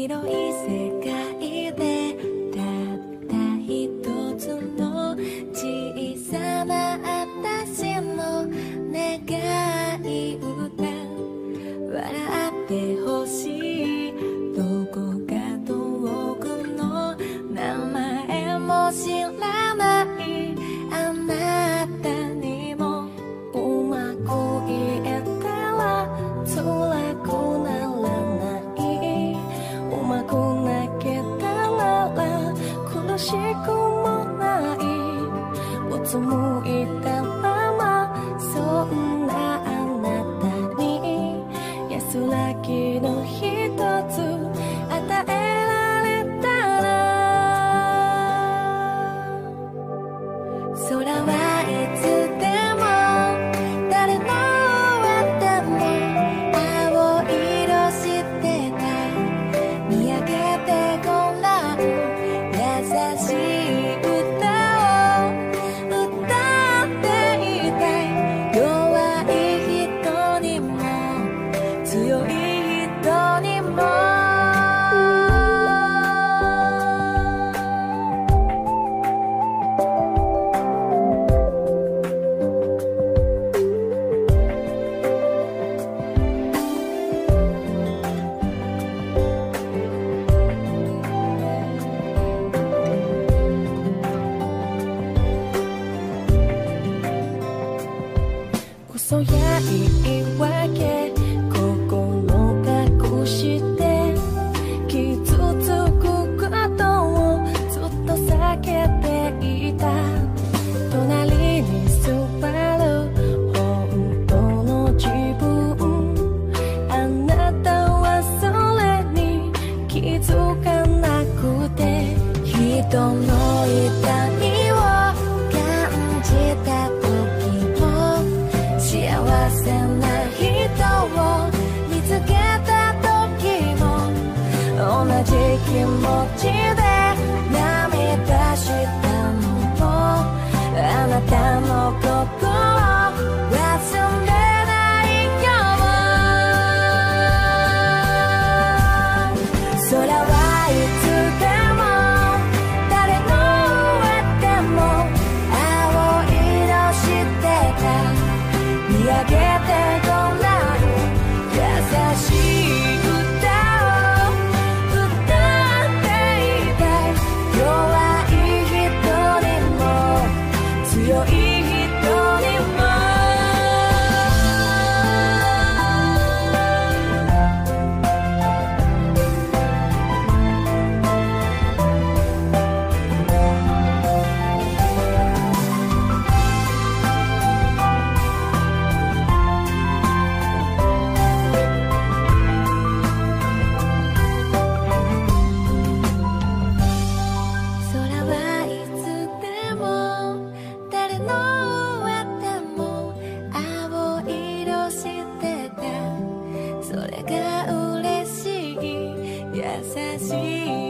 広い世界でたった一つの小さな私の願い歌、笑ってほしいどこか遠くの名前も知らないあなたにもうまく言えたら辛くならない、うまく泣けたら苦しくもない、うつむいたままそんなあなたに安らぎの一つ与えられたら、空はいつでも誰の上でも青色してた、見上げてごらん優しい歌を歌っていたい、弱い人にも強い人にも嘘や言い訳心隠して傷つくことをずっと避けていた、隣に座る本当の自分、あなたはそれに気づかなくて、人の痛みを感じた時も幸せな人を見つけた時も同じ気持ちで涙したのもあなたのことを忘れないよ、空はいつでも誰の上でも青色してた、見上げてごらん優しい歌を歌っていたい、弱い人にも強い人にも空はいつでも誰の上でも青色してた、それが嬉しい優しい